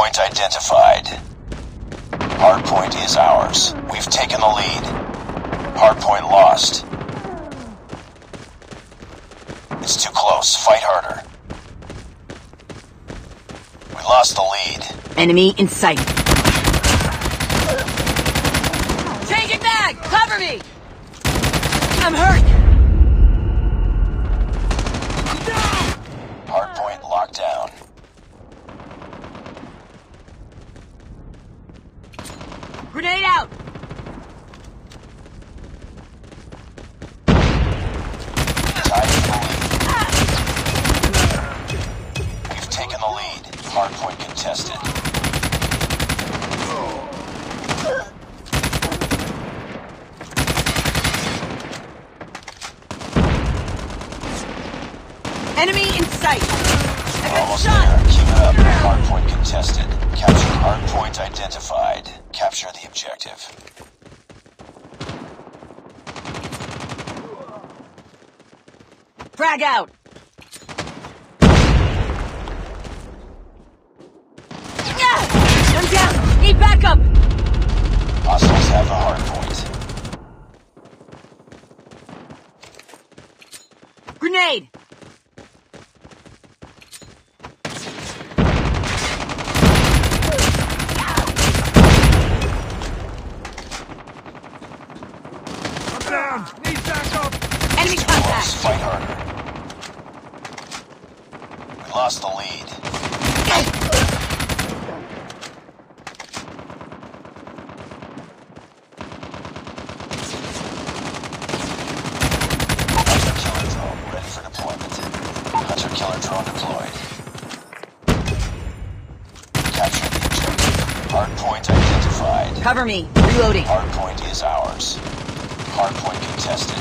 Hardpoint identified. Hardpoint is ours. We've taken the lead. Hardpoint lost. It's too close. Fight harder. We lost the lead. Enemy in sight. Changing mag! Cover me! I'm hurt! Hardpoint locked down. Grenade out! Tied for the lead. We've taken the lead. Hardpoint contested. Enemy in sight! I We're got almost shot! there. Keep it up. Hardpoint contested. Capture hardpoint identified. Capture the objective. Frag out! I'm down! Need backup! Hostiles have the hardpoint. Grenade! I'm down! Need backup! Enemy Close. contact! Fight harder. We lost the lead. Hunter-killer drone ready for deployment. Hunter-killer drone deployed. Capture the objective. Hardpoint identified. Cover me! Reloading! Hardpoint is ours. Hardpoint contested.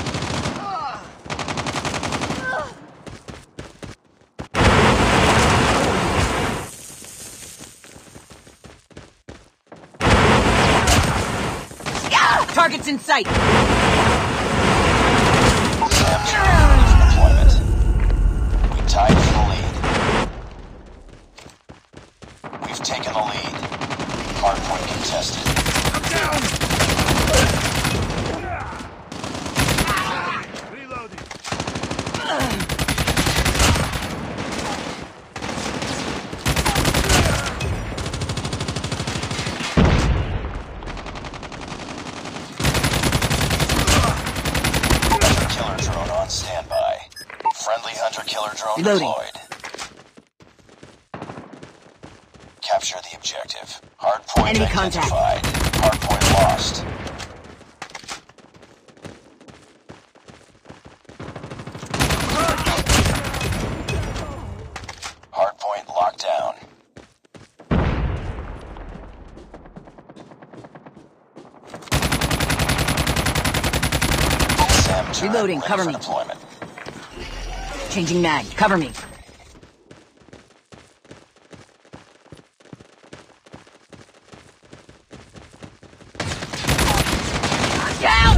Targets in sight! Sam's ready for deployment. We tied for the lead. We've taken the lead. Hardpoint contested. I'm down! Reloading. Hunter-killer drone on standby. Friendly hunter-killer drone Reloading. deployed. Capture the objective. Hardpoint Enemy contact. identified. Hardpoint lost. Hardpoint locked down. SAM turret Reloading, ready cover for me. deployment. Changing mag. Cover me! Down!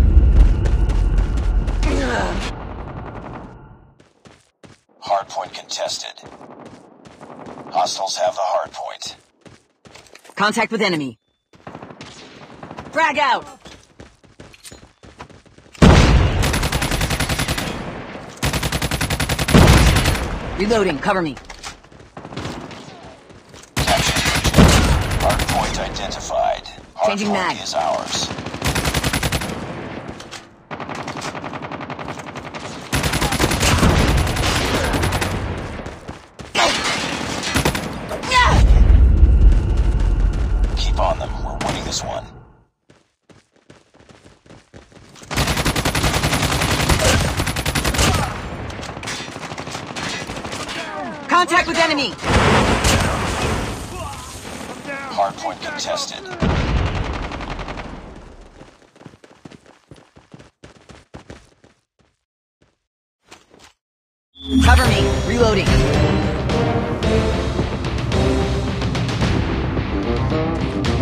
Hardpoint contested. Hostiles have the hardpoint. Contact with enemy. Frag out! Reloading, cover me. Capture the objective. Hardpoint identified. Changing mag. Hardpoint is ours. Keep on them. We're winning this one. Contact with enemy! Hardpoint contested. Cover me. Reloading.